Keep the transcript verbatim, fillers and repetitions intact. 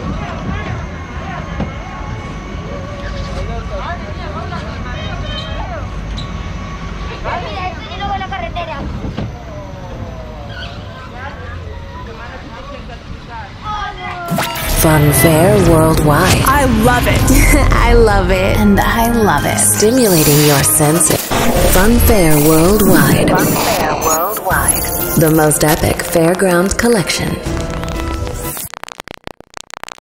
Funfair worldwide. I love it. I love it. And I love it. Stimulating your senses. Funfair worldwide. Funfair worldwide. The most epic fairgrounds collection.